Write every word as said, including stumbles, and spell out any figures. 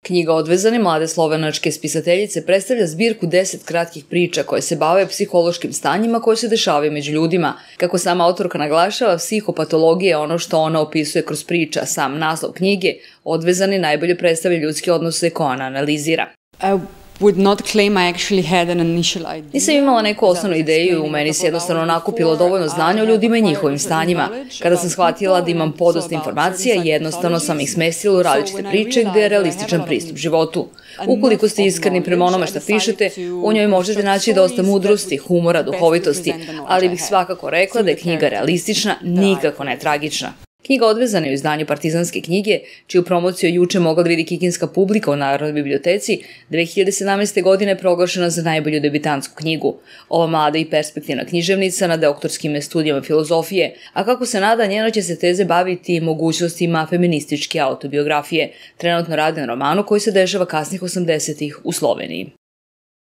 Knjiga Odvezani mlade slovenačke spisateljice predstavlja zbirku deset kratkih priča koje se bave psihološkim stanjima koje se dešavaju među ljudima. Kako sama autorka naglašava, psihopatologija je ono što ona opisuje kroz priča. Sam naslov knjige Odvezani najbolje predstavlja ljudske odnose koje ona analizira. Nisam imala neku osnovnu ideju, u meni se jednostavno nakupilo dovoljno znanja o ljudima i njihovim stanjima. Kada sam shvatila da imam podosta informacija, jednostavno sam ih smestila u različite priče gde je realističan pristup životu. Ukoliko ste iskreni prema onome što pišete, u njoj možete naći dosta mudrosti, humora, duhovitosti, ali bih svakako rekla da je knjiga realistična, nikako ne tragična. Knjiga Odvezana je u izdanju Partizanske knjige, čiju promociju juče mogla da vidi kikinska publika u Narodnoj biblioteci, dve hiljade sedamnaeste. godine proglašena za najbolju debitantsku knjigu. Ova mlada i perspektivna književnica na doktorskim studijama filozofije, a kako se nada, njeno će se teze baviti mogućnostima feminističke autobiografije. Trenutno radi na romanu koji se dešava kasnih osamdesetih u Sloveniji.